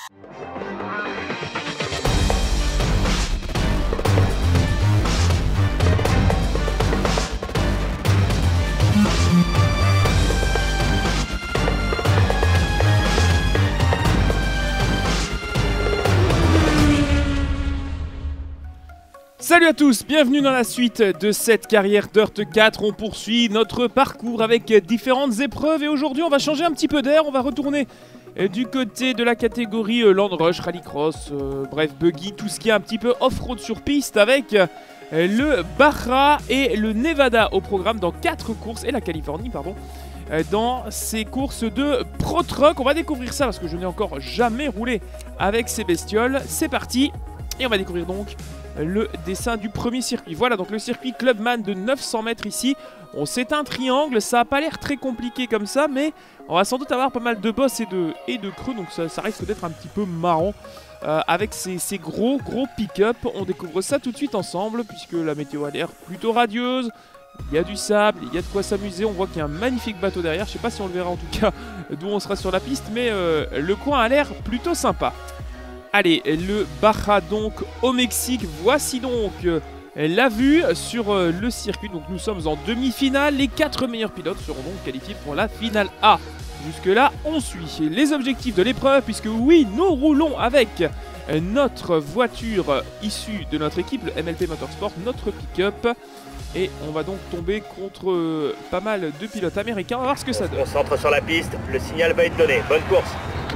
Salut à tous, bienvenue dans la suite de cette carrière Dirt 4. On poursuit notre parcours avec différentes épreuves et aujourd'hui on va changer un petit peu d'air. On va retourner du côté de la catégorie Land Rush, Rallycross, bref buggy, tout ce qui est un petit peu off-road sur piste avec le Baja et le Nevada au programme dans 4 courses et la Californie pardon. Dans ces courses de Pro Truck, on va découvrir ça parce que je n'ai encore jamais roulé avec ces bestioles. C'est parti et on va découvrir donc le dessin du premier circuit. Voilà donc le circuit Clubman de 900 mètres ici. Bon, c'est un triangle, ça n'a pas l'air très compliqué comme ça, mais on va sans doute avoir pas mal de bosses et de creux, donc ça risque d'être un petit peu marrant avec ces gros pick-up. On découvre ça tout de suite ensemble puisque la météo a l'air plutôt radieuse. Il y a du sable, il y a de quoi s'amuser, on voit qu'il y a un magnifique bateau derrière. Je sais pas si on le verra en tout cas d'où on sera sur la piste, mais le coin a l'air plutôt sympa. Allez, le Baja donc au Mexique, voici donc la vue sur le circuit. Donc nous sommes en demi-finale, les 4 meilleurs pilotes seront donc qualifiés pour la finale A. Jusque là, on suit les objectifs de l'épreuve puisque oui, nous roulons avec notre voiture issue de notre équipe, le MLP Motorsport, notre pick-up. Et on va donc tomber contre pas mal de pilotes américains, on va voir ce que ça donne. On se concentre sur la piste, le signal va être donné, bonne course.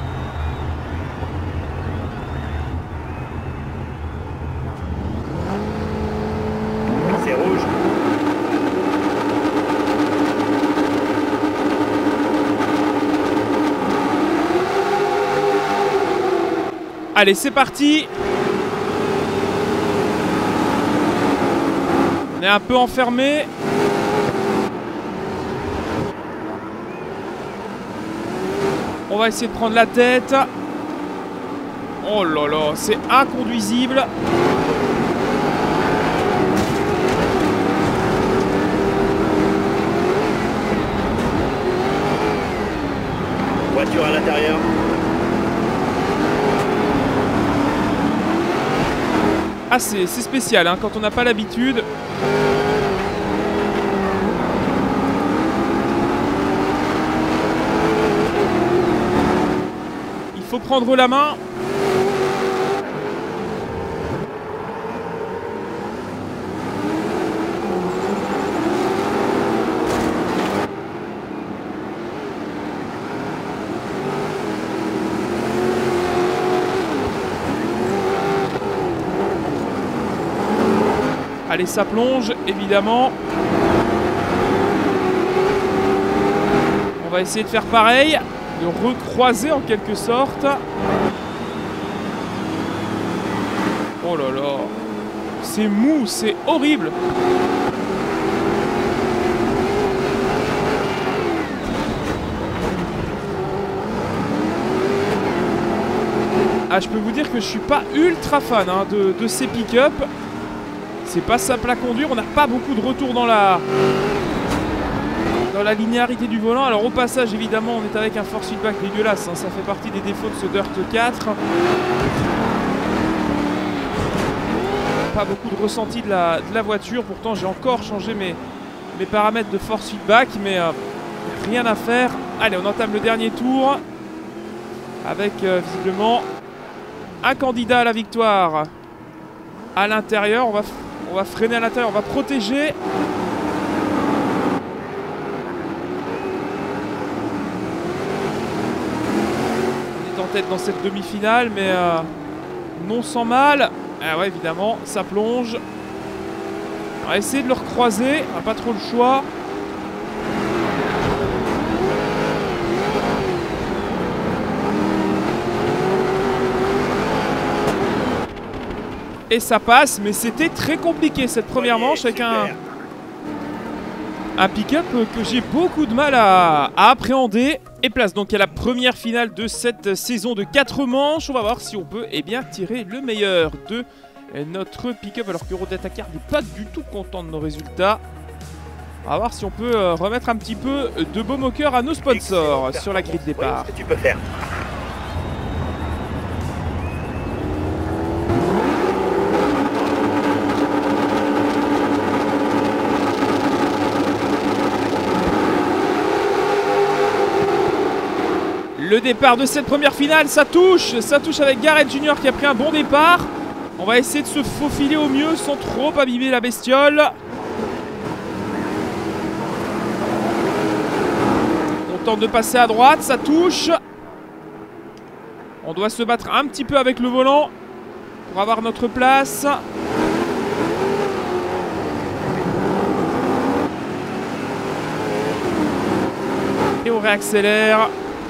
C'est rouge. Allez, c'est parti. On est un peu enfermé. On va essayer de prendre la tête. Oh là là, c'est inconduisible. Voiture à l'intérieur. Ah, c'est spécial hein, quand on n'a pas l'habitude. Il faut prendre la main. Allez, ça plonge, évidemment. On va essayer de faire pareil, de recroiser en quelque sorte. Oh là là, c'est mou, c'est horrible. Ah, je peux vous dire que je suis pas ultra fan hein, de ces pick-up. C'est pas simple à conduire, on n'a pas beaucoup de retour dans la linéarité du volant. Alors au passage évidemment on est avec un force feedback dégueulasse, hein, ça fait partie des défauts de ce Dirt 4. Pas beaucoup de ressenti de la voiture, pourtant j'ai encore changé mes paramètres de force feedback, mais rien à faire. Allez, on entame le dernier tour avec visiblement un candidat à la victoire à l'intérieur. On va freiner à l'intérieur, on va protéger. On est en tête dans cette demi-finale, mais non sans mal. Ah ouais, évidemment, ça plonge. On va essayer de le recroiser, on n'a pas trop le choix. Et ça passe, mais c'était très compliqué cette première manche avec un pick-up que j'ai beaucoup de mal à appréhender. Et place donc à la première finale de cette saison de 4 manches. On va voir si on peut tirer le meilleur de notre pick-up. Alors que Eurodatacar n'est pas du tout content de nos résultats. On va voir si on peut remettre un petit peu de baume au cœur à nos sponsors sur la grille de départ. Ce que tu peux faire. Le départ de cette première finale, ça touche avec Garrett Junior qui a pris un bon départ. On va essayer de se faufiler au mieux sans trop abîmer la bestiole. On tente de passer à droite, ça touche. On doit se battre un petit peu avec le volant pour avoir notre place. Et on réaccélère.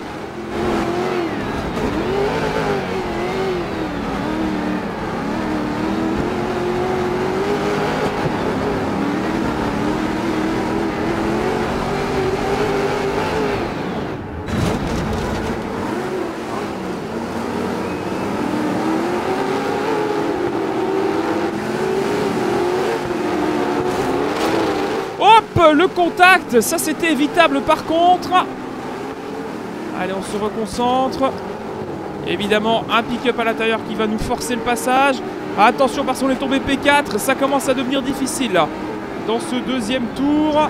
Le contact, ça c'était évitable par contre. Allez, on se reconcentre. Évidemment, un pick-up à l'intérieur qui va nous forcer le passage. Attention parce qu'on est tombé P4, ça commence à devenir difficile là, dans ce deuxième tour.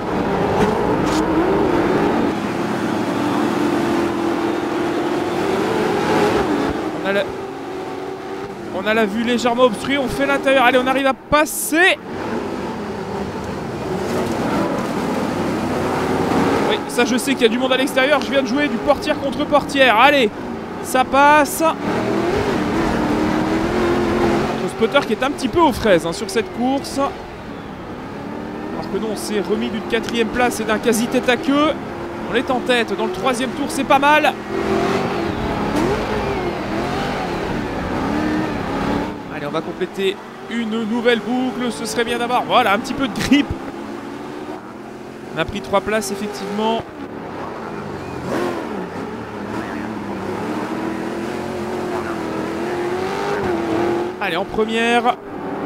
On a la vue légèrement obstruée, on fait l'intérieur. Allez, on arrive à passer. Ça, je sais qu'il y a du monde à l'extérieur. Je viens de jouer du portière contre portière. Allez, ça passe. Le spotter qui est un petit peu aux fraises sur cette course. Parce que nous, on s'est remis d'une 4e place et d'un quasi tête à queue. On est en tête dans le 3e tour, c'est pas mal. Allez, on va compléter une nouvelle boucle. Ce serait bien d'avoir, voilà, un petit peu de grip. On a pris 3 places effectivement. Allez, en première.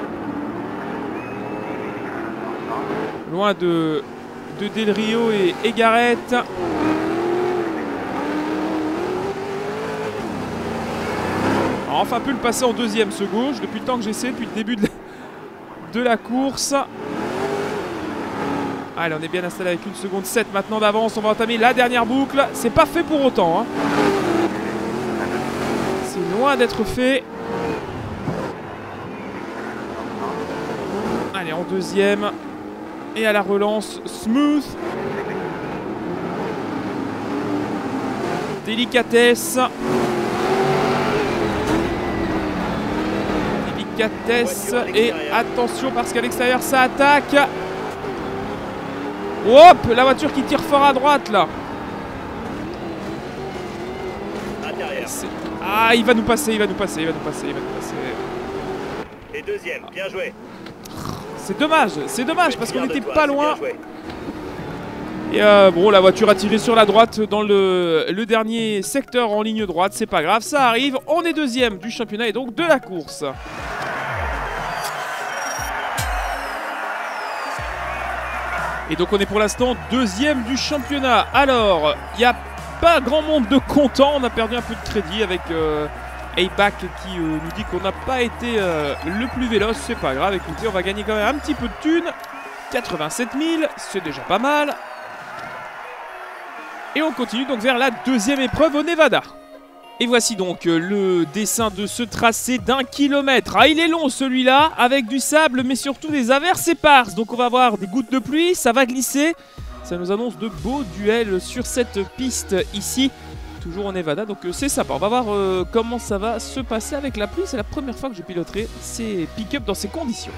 Loin de Del Rio et Garrett. Alors, enfin, peut le passer en deuxième ce gauche. Depuis le temps que j'essaie, depuis le début de la course. Allez, on est bien installé avec 1 seconde 7 maintenant d'avance. On va entamer la dernière boucle. C'est pas fait pour autant. C'est loin d'être fait. Allez, en deuxième. Et à la relance, smooth. Délicatesse. Délicatesse. Et attention parce qu'à l'extérieur, ça attaque. Hop, la voiture qui tire fort à droite là. Ah, il va nous passer, il va nous passer. Et deuxième, bien joué. C'est dommage parce qu'on était pas loin. Et bon, la voiture a tiré sur la droite dans le dernier secteur en ligne droite. C'est pas grave, ça arrive. On est deuxième du championnat et donc de la course. Et donc on est pour l'instant deuxième du championnat. Alors, il n'y a pas grand monde de content. On a perdu un peu de crédit avec A-Back qui nous dit qu'on n'a pas été le plus véloce. C'est pas grave, écoutez, on va gagner quand même un petit peu de thunes. 87 000, c'est déjà pas mal. Et on continue donc vers la deuxième épreuve au Nevada. Et voici donc le dessin de ce tracé d'1 kilomètre. Ah, il est long celui-là, avec du sable, mais surtout des averses éparses. Donc on va avoir des gouttes de pluie, ça va glisser. Ça nous annonce de beaux duels sur cette piste ici, toujours au Nevada. Donc c'est sympa, on va voir comment ça va se passer avec la pluie. C'est la première fois que je piloterai ces pick-up dans ces conditions.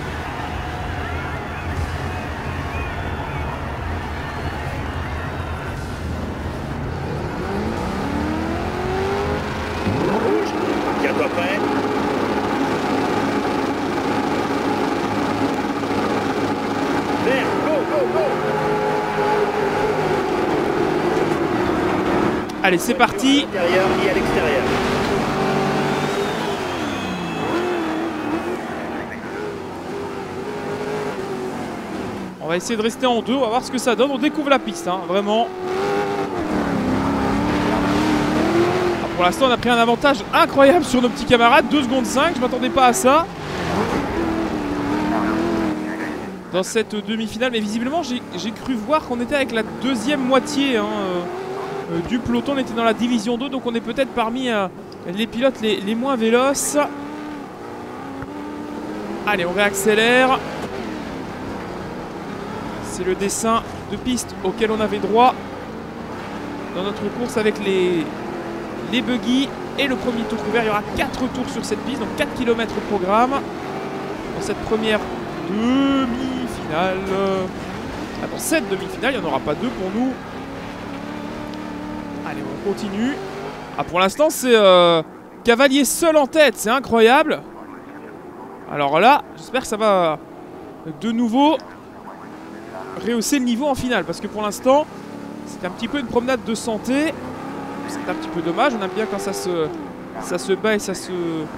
Tiens-toi prêt. Vert, go, go, go. Allez, c'est parti. À l'intérieur et à l'extérieur. On va essayer de rester en deux, on va voir ce que ça donne. On découvre la piste, hein, vraiment. Pour l'instant, on a pris un avantage incroyable sur nos petits camarades. 2 secondes 5, je m'attendais pas à ça. Dans cette demi-finale, mais visiblement, j'ai cru voir qu'on était avec la deuxième moitié du peloton. On était dans la division 2, donc on est peut-être parmi les pilotes les moins véloces. Allez, on réaccélère. C'est le dessin de piste auquel on avait droit dans notre course avec les buggy et le premier tour couvert. Il y aura 4 tours sur cette piste, donc 4 km au programme dans cette première demi-finale. Dans cette demi-finale, il n'y en aura pas 2 pour nous. Allez, on continue. Ah, pour l'instant, c'est Cavalier seul en tête, c'est incroyable. Alors là, j'espère que ça va de nouveau rehausser le niveau en finale, parce que pour l'instant, c'est un petit peu une promenade de santé. C'est un petit peu dommage, on aime bien quand ça se bat et ça se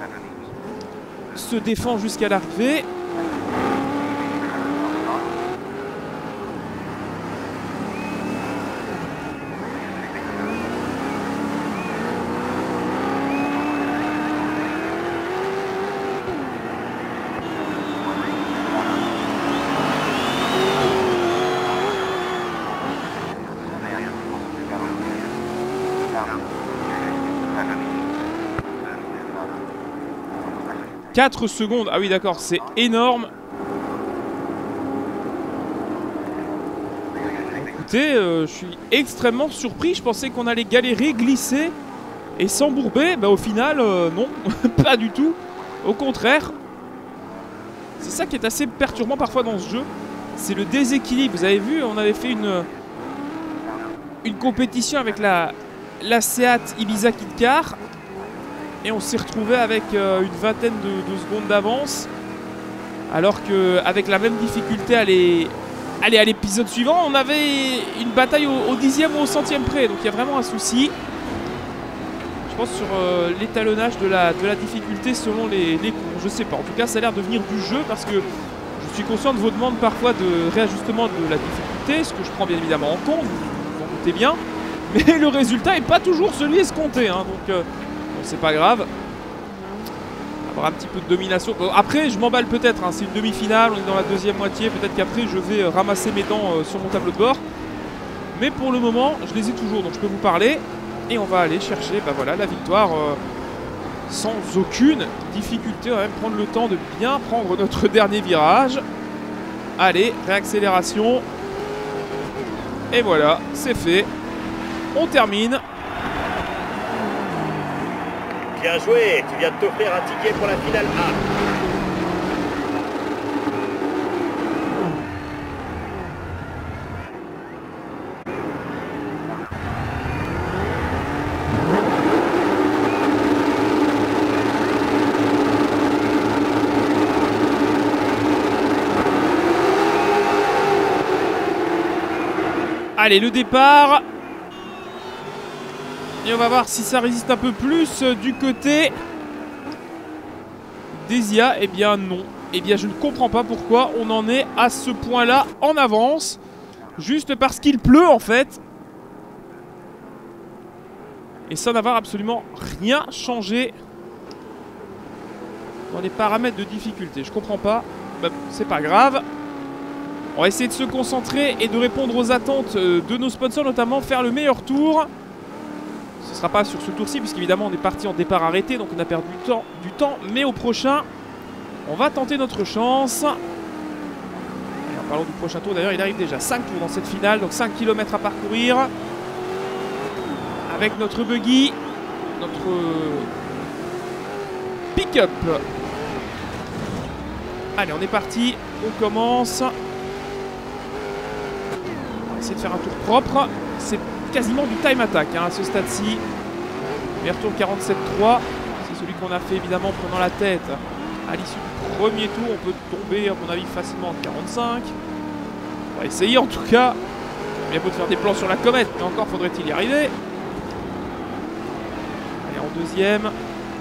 défend jusqu'à l'arrivée. « 4 secondes, ah oui d'accord, c'est énorme. » Écoutez, je suis extrêmement surpris. Je pensais qu'on allait galérer, glisser et s'embourber. Bah au final, non, pas du tout. Au contraire. C'est ça qui est assez perturbant parfois dans ce jeu. C'est le déséquilibre. Vous avez vu, on avait fait une compétition avec la Seat Ibiza Kit Car. Et on s'est retrouvé avec une vingtaine de secondes d'avance. Alors qu'avec la même difficulté à l'épisode suivant, on avait une bataille au 10e ou au 100e près. Donc il y a vraiment un souci. Je pense sur l'étalonnage de la difficulté selon les cours. Je sais pas. En tout cas, ça a l'air de venir du jeu parce que je suis conscient de vos demandes parfois de réajustement de la difficulté. Ce que je prends bien évidemment en compte. Vous en doutez bien. Mais le résultat n'est pas toujours celui escompté. Hein, donc... c'est pas grave. Avoir un petit peu de domination. Bon, après, je m'emballe peut-être. Hein, c'est une demi-finale. On est dans la deuxième moitié. Peut-être qu'après, je vais ramasser mes dents sur mon tableau de bord. Mais pour le moment, je les ai toujours. Donc, je peux vous parler. Et on va aller chercher voilà, la victoire sans aucune difficulté. On va même prendre le temps de bien prendre notre dernier virage. Allez, réaccélération. Et voilà, c'est fait. On termine. Bien joué, tu viens de t'offrir un ticket pour la finale A. Allez, le départ. Et on va voir si ça résiste un peu plus du côté d'Esia. Eh bien non. Eh bien je ne comprends pas pourquoi on en est à ce point-là en avance. Juste parce qu'il pleut en fait. Et sans avoir absolument rien changé dans les paramètres de difficulté. Je comprends pas. Bah, c'est pas grave. On va essayer de se concentrer et de répondre aux attentes de nos sponsors, notamment faire le meilleur tour. Ce ne sera pas sur ce tour-ci, puisqu'évidemment on est parti en départ arrêté, donc on a perdu du temps. Mais au prochain, on va tenter notre chance. Et en parlant du prochain tour, d'ailleurs, il arrive déjà 5 tours dans cette finale, donc 5 km à parcourir. Avec notre buggy, notre pick-up. Allez, on est parti, on commence. On va essayer de faire un tour propre. C'est quasiment du time attack hein, à ce stade-ci. Meilleur tour 47.3. C'est celui qu'on a fait évidemment en prenant la tête. À l'issue du premier tour, on peut tomber à mon avis facilement en 45. On va essayer en tout cas. Bien beau de faire des plans sur la comète, mais encore faudrait-il y arriver. Allez, en deuxième.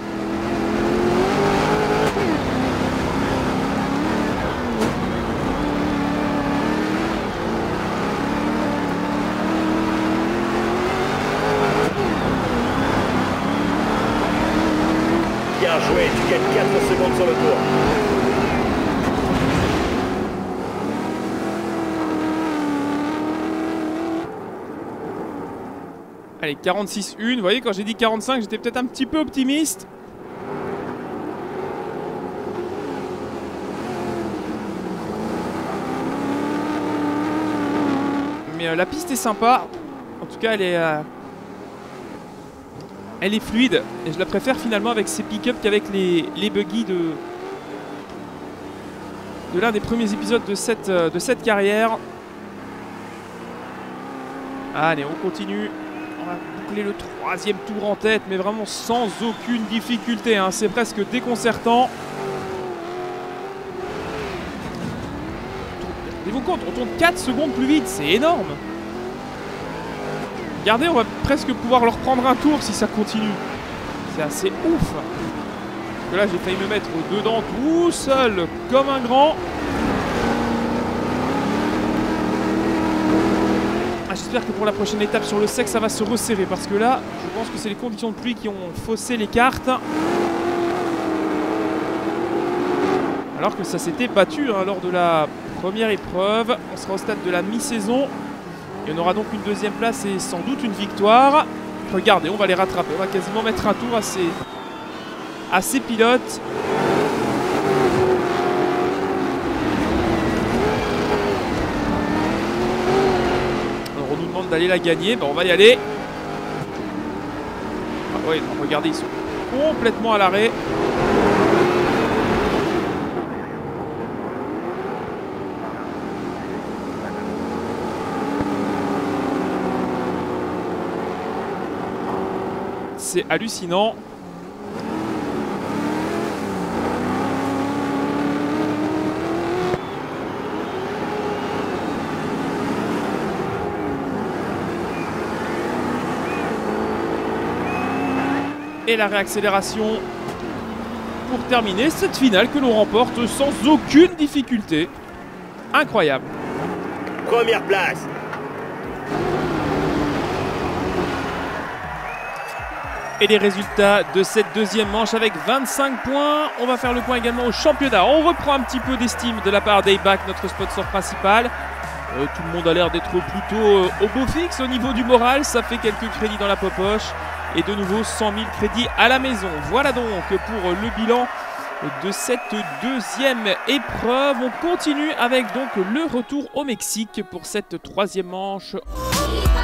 Bien joué, tu gagnes 4 secondes sur le tour. Allez, 46-1. Vous voyez, quand j'ai dit 45, j'étais peut-être un petit peu optimiste. Mais la piste est sympa. En tout cas, elle est fluide. Et je la préfère finalement avec ces pick-up qu'avec les buggy de l'un des premiers épisodes de cette carrière. Allez, on continue. On va boucler le 3e tour en tête, mais vraiment sans aucune difficulté, hein. C'est presque déconcertant. Rendez-vous compte, on tourne 4 secondes plus vite, c'est énorme. Regardez, on va presque pouvoir leur prendre un tour si ça continue. C'est assez ouf. Parce que là, j'ai failli me mettre dedans tout seul, comme un grand. J'espère que pour la prochaine étape sur le sec, ça va se resserrer. Parce que là, je pense que c'est les conditions de pluie qui ont faussé les cartes. Alors que ça s'était battu hein, lors de la première épreuve. On sera au stade de la mi-saison. Et on aura donc une 2e place et sans doute une victoire. Regardez, on va les rattraper. On va quasiment mettre un tour à ces pilotes. Alors on nous demande d'aller la gagner. Ben, on va y aller. Ah oui, regardez, ils sont complètement à l'arrêt. C'est hallucinant. Et la réaccélération pour terminer cette finale que l'on remporte sans aucune difficulté. Incroyable. Première place. Et les résultats de cette 2e manche avec 25 points. On va faire le point également au championnat. On reprend un petit peu d'estime de la part d'Ayback, notre sponsor principal. Tout le monde a l'air d'être plutôt au beau fixe au niveau du moral. Ça fait quelques crédits dans la popoche. Et de nouveau 100 000 crédits à la maison. Voilà donc pour le bilan de cette 2e épreuve. On continue avec donc le retour au Mexique pour cette 3e manche.